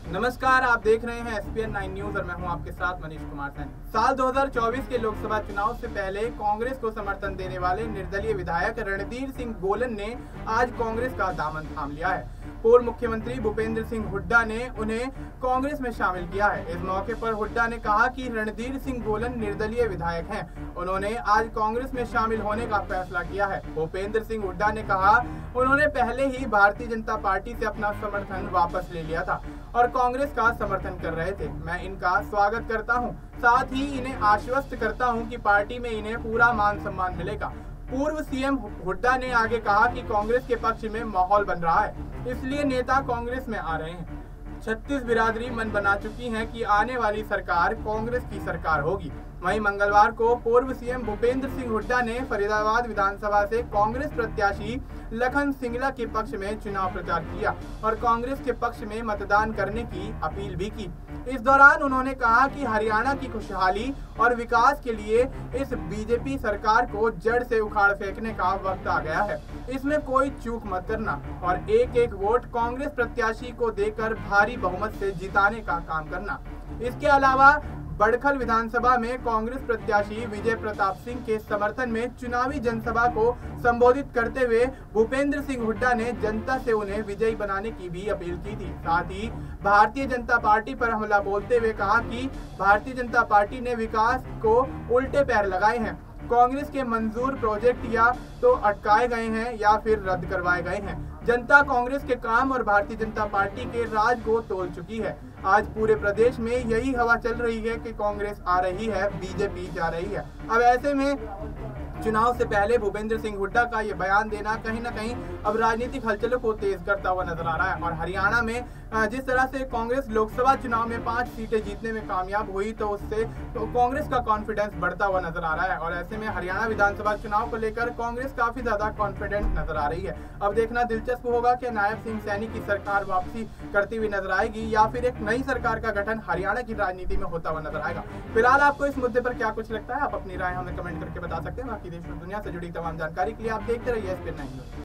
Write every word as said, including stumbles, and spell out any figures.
नमस्कार, आप देख रहे हैं S P N nine news और मैं हूं आपके साथ मनीष कुमार सैनी। साल दो हज़ार चौबीस के लोकसभा चुनाव से पहले कांग्रेस को समर्थन देने वाले निर्दलीय विधायक रणधीर सिंह गोलन ने आज कांग्रेस का दामन थाम लिया है। पूर्व मुख्यमंत्री भूपेंद्र सिंह हुड्डा ने उन्हें कांग्रेस में शामिल किया है। इस मौके पर हुड्डा ने कहा कि रणधीर सिंह गोलन निर्दलीय विधायक हैं। उन्होंने आज कांग्रेस में शामिल होने का फैसला किया है। भूपेंद्र सिंह हुड्डा ने कहा उन्होंने पहले ही भारतीय जनता पार्टी से अपना समर्थन वापस ले लिया था और कांग्रेस का समर्थन कर रहे थे। मैं इनका स्वागत करता हूं, साथ ही इन्हें आश्वस्त करता हूं कि पार्टी में इन्हें पूरा मान सम्मान मिलेगा। पूर्व सीएम हुड्डा ने आगे कहा कि कांग्रेस के पक्ष में माहौल बन रहा है, इसलिए नेता कांग्रेस में आ रहे हैं। छत्तीस बिरादरी मन बना चुकी है कि आने वाली सरकार कांग्रेस की सरकार होगी। वहीं मंगलवार को पूर्व सीएम भूपेंद्र सिंह हुड्डा ने फरीदाबाद विधानसभा से कांग्रेस प्रत्याशी लखन सिंगला के पक्ष में चुनाव प्रचार किया और कांग्रेस के पक्ष में मतदान करने की अपील भी की। इस दौरान उन्होंने कहा कि हरियाणा की खुशहाली और विकास के लिए इस बीजेपी सरकार को जड़ से उखाड़ फेंकने का वक्त आ गया है। इसमें कोई चूक मत करना और एक एक वोट कांग्रेस प्रत्याशी को देकर भारी बहुमत से जिताने का काम करना। इसके अलावा बड़खल विधानसभा में कांग्रेस प्रत्याशी विजय प्रताप सिंह के समर्थन में चुनावी जनसभा को संबोधित करते हुए भूपेंद्र सिंह हुड्डा ने जनता से उन्हें विजयी बनाने की भी अपील की थी। साथ ही भारतीय जनता पार्टी पर हमला बोलते हुए कहा कि भारतीय जनता पार्टी ने विकास को उल्टे पैर लगाए हैं। कांग्रेस के मंजूर प्रोजेक्ट या तो अटकाए गए हैं या फिर रद्द करवाए गए हैं। जनता कांग्रेस के काम और भारतीय जनता पार्टी के राज को तोल चुकी है। आज पूरे प्रदेश में यही हवा चल रही है कि कांग्रेस आ रही है, बीजेपी जा रही है। अब ऐसे में चुनाव से पहले भूपेंद्र सिंह हुड्डा का ये बयान देना कहीं ना कहीं अब राजनीतिक हलचलों को तेज करता हुआ नजर आ रहा है। और हरियाणा में जिस तरह से कांग्रेस लोकसभा चुनाव में पांच सीटें जीतने में कामयाब हुई, तो उससे तो कांग्रेस का कॉन्फिडेंस बढ़ता हुआ नजर आ रहा है। और ऐसे में हरियाणा विधानसभा चुनाव को लेकर कांग्रेस काफी ज्यादा कॉन्फिडेंट नजर आ रही है। अब देखना दिलचस्प होगा कि नायब सिंह सैनी की सरकार वापसी करती हुई नजर आएगी या फिर एक नई सरकार का गठन हरियाणा की राजनीति में होता हुआ नजर आएगा। फिलहाल आपको इस मुद्दे पर क्या कुछ लगता है, आप अपनी राय हमें कमेंट करके बता सकते हैं। बाकी देश और दुनिया से जुड़ी तमाम जानकारी के लिए आप देखते रहिए S P N nine news.